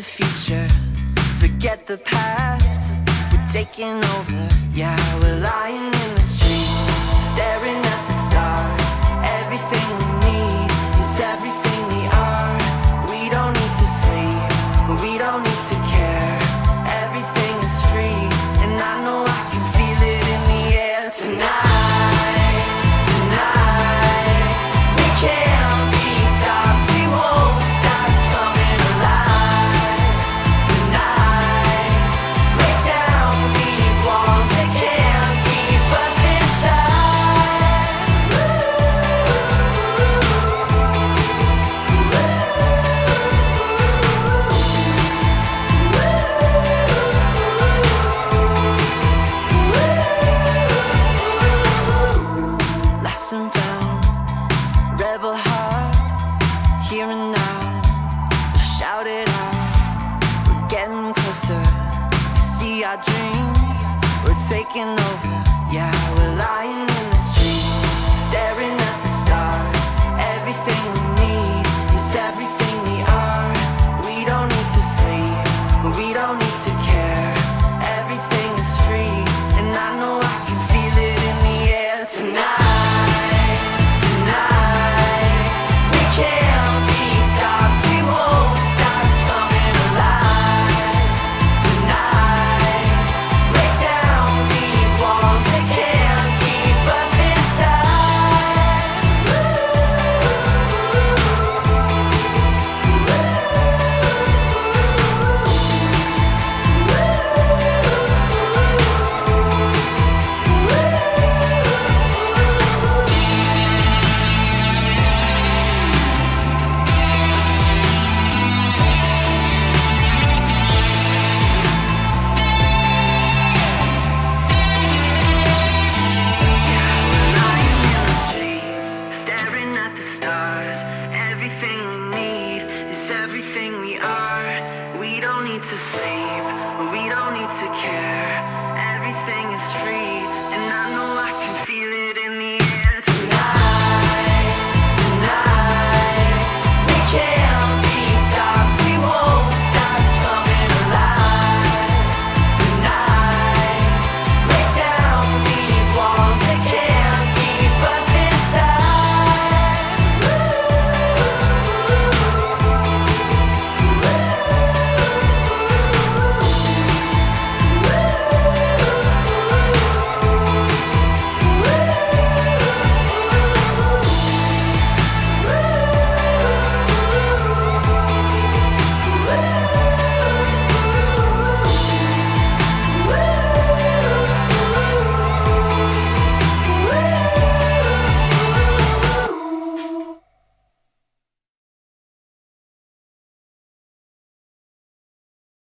the future, forget the past. We're taking over, yeah, we're lying in the street, staring at the stars. Everything we need is everything we are. We don't need to sleep, we don't need to care. Everything is free, and I know I can feel it in the air tonight. Rebel hearts, here and now, we'll shout it out. We're getting closer, we see our dreams, we're taking over, yeah, we're lying in